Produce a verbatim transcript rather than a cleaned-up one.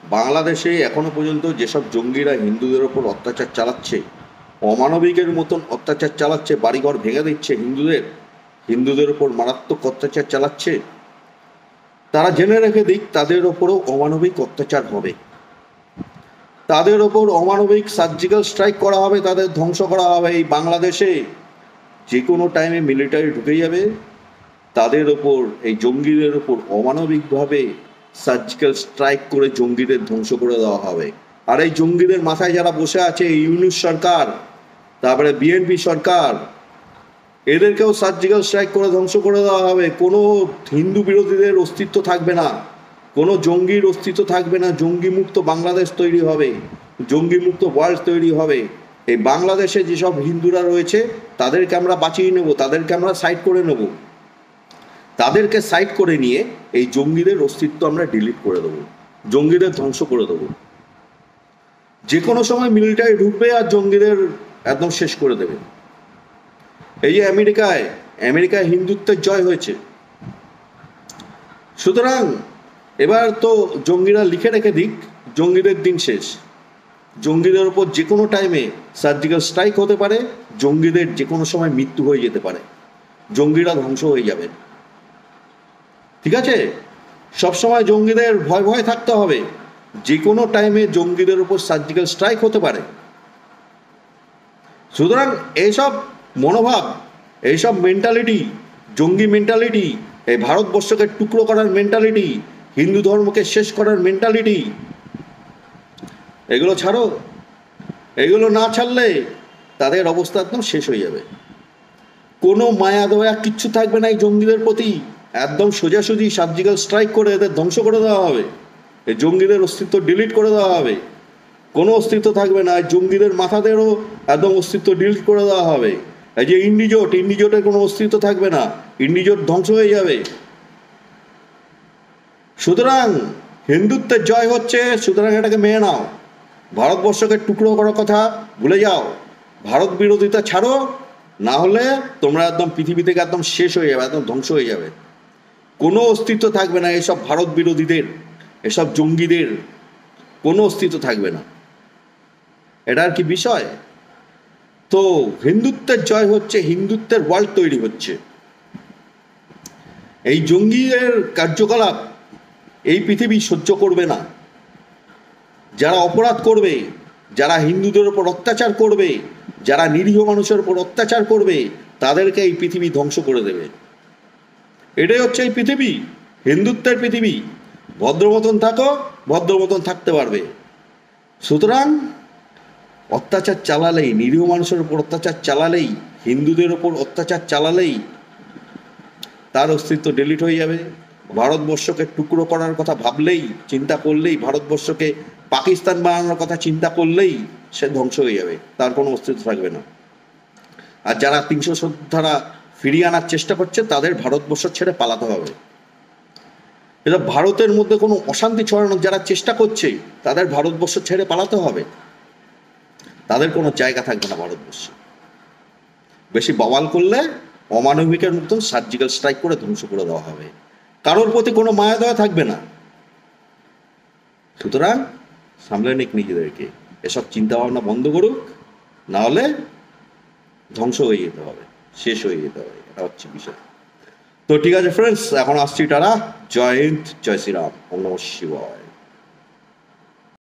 বাংলাদেশে এখনো পর্যন্ত যেসব জঙ্গিরা হিন্দুদের ওপর অত্যাচার চালাচ্ছে, অমানবিকের মতন অত্যাচার চালাচ্ছে, বাড়িঘর ভেঙে দিচ্ছে হিন্দুদের, হিন্দুদের ওপর মারাত্মক অত্যাচার চালাচ্ছে, তারা জেনে রেখে দিক তাদের ওপরও অমানবিক অত্যাচার হবে, তাদের ওপর অমানবিক সার্জিক্যাল স্ট্রাইক করা হবে, তাদের ধ্বংস করা হবে। এই বাংলাদেশে যে কোনো টাইমে মিলিটারি ঢুকে যাবে, তাদের ওপর, এই জঙ্গিদের ওপর অমানবিকভাবে সার্জিক্যাল স্ট্রাইক করে জঙ্গিদের ধ্বংস করে দেওয়া হবে। আর এই জঙ্গিদের মাথায় যারা বসে আছে, ইউনূস সরকার, তারপরে বিএনপি সরকার, এদেরকেও সার্জিক্যাল স্ট্রাইক করে ধ্বংস করে দেওয়া হবে। কোনো হিন্দু বিরোধীদের অস্তিত্ব থাকবে না, কোনো জঙ্গির অস্তিত্ব থাকবে না। জঙ্গিমুক্ত বাংলাদেশ তৈরি হবে, জঙ্গিমুক্ত ওয়ার্ল্ড তৈরি হবে। এই বাংলাদেশে যেসব হিন্দুরা রয়েছে তাদেরকে আমরা বাঁচিয়ে নেব, তাদেরকে আমরা সাইড করে নেব, তাদেরকে সাইড করে নিয়ে এই জঙ্গিদের অস্তিত্ব আমরা ডিলিট করে দেবো, জঙ্গিদের ধ্বংস করে দেবো। যে কোনো সময় মিলিটারি ঢুকবে আর জঙ্গিদের একদম শেষ করে দেবে। এই যে আমেরিকায় আমেরিকায় হিন্দুত্বের জয় হয়েছে, সুতরাং এবার তো জঙ্গিরা লিখে রেখে দিক জঙ্গিদের দিন শেষ। জঙ্গিদের ওপর যে কোনো টাইমে সার্জিক্যাল স্ট্রাইক হতে পারে, জঙ্গিদের যে কোনো সময় মৃত্যু হয়ে যেতে পারে, জঙ্গিরা ধ্বংস হয়ে যাবে। ঠিক আছে, সবসময় জঙ্গিদের ভয় ভয় থাকতে হবে, যে কোনো টাইমে জঙ্গিদের উপর সার্জিক্যাল স্ট্রাইক হতে পারে। সুতরাং এইসব মনোভাব, এইসব মেন্টালিটি, জঙ্গি মেন্টালিটি, এই ভারতবর্ষকে টুকরো করার মেন্টালিটি, হিন্দু ধর্মকে শেষ করার মেন্টালিটি, এগুলো ছাড়ো। এগুলো না ছাড়লে তাদের অবস্থা একদম শেষ হয়ে যাবে। কোনো মায়া দয়া কিচ্ছু থাকবে না এই জঙ্গিদের প্রতি, একদম সোজাসুজি সার্জিক্যাল স্ট্রাইক করে এদের ধ্বংস করে দেওয়া হবে, এই জঙ্গিদের অস্তিত্ব ডিলিট করে দেওয়া হবে, কোনো অস্তিত্ব থাকবে না। এই জঙ্গিদের মাথাদেরও একদম অস্তিত্ব ডিলিট করে দেওয়া হবে। এই যে ইন্ডিজোট, ইন্ডিজোটের কোনো অস্তিত্ব থাকবে না, ইন্ডিজোট ধ্বংস হয়ে যাবে। সুতরাং হিন্দুত্বের জয় হচ্ছে, সুতরাং এটাকে মেনে নাও। ভারতবর্ষকে টুকরো করার কথা ভুলে যাও, ভারত বিরোধিতা ছাড়ো, না হলে তোমরা একদম পৃথিবী থেকে একদম শেষ হয়ে যাবে, একদম ধ্বংস হয়ে যাবে। কোনো অস্তিত্ব থাকবে না এসব ভারত বিরোধীদের, এসব জঙ্গিদের কোনো অস্তিত্ব থাকবে না। এটা আর কি বিষয়? তো হিন্দুত্বের জয় হচ্ছে, হিন্দুত্বের ওয়ার্ল্ড তৈরি হচ্ছে। এই জঙ্গিদের কার্যকলাপ এই পৃথিবী সহ্য করবে না। যারা অপরাধ করবে, যারা হিন্দুদের ওপর অত্যাচার করবে, যারা নিরীহ মানুষের উপর অত্যাচার করবে, তাদেরকে এই পৃথিবী ধ্বংস করে দেবে। এটাই হচ্ছে এই পৃথিবী, হিন্দুত্বের পৃথিবী। ভদ্র মতন থাকো, ভদ্র মতন থাকতে পারবে। সুতরাং অত্যাচার চালালেই, নিরীহ মানুষের উপর অত্যাচার চালালেই, হিন্দুদের ওপর অত্যাচার চালালেই তার অস্তিত্ব ডিলিট হয়ে যাবে। ভারতবর্ষকে টুকরো করার কথা ভাবলেই, চিন্তা করলেই, ভারতবর্ষকে পাকিস্তান বানানোর কথা চিন্তা করলেই সে ধ্বংস হয়ে যাবে, তার কোনো অস্তিত্ব থাকবে না। আর যারা তিনশো সত্তর ধারা ফিরিয়ে আনার চেষ্টা করছে, তাদের ভারতবর্ষ ছেড়ে পালাতে হবে। এটা ভারতের মধ্যে কোনো অশান্তি ছড়ানোর যারা চেষ্টা করছে, তাদের ভারতবর্ষ ছেড়ে পালাতে হবে, তাদের কোনো জায়গা থাকবে না ভারতবর্ষে। বেশি বওয়াল করলে অমানবিকের মতন সার্জিক্যাল স্ট্রাইক করে ধ্বংস করে দেওয়া হবে, কারোর প্রতি কোনো মায়া দয়া থাকবে না। সুতরাং সামলে নিক নিজেদেরকে, এসব চিন্তা ভাবনা বন্ধ করুক, না হলে ধ্বংস হয়ে যেতে হবে, শেষ হয়ে যেতে হবে। এটা হচ্ছে বিষয়। তো ঠিক আছে ফ্রেন্ডস, এখন আসছি, টাটা, জয় হিন্দ, জয় শ্রীরাম, ওম নমঃ শিবায়।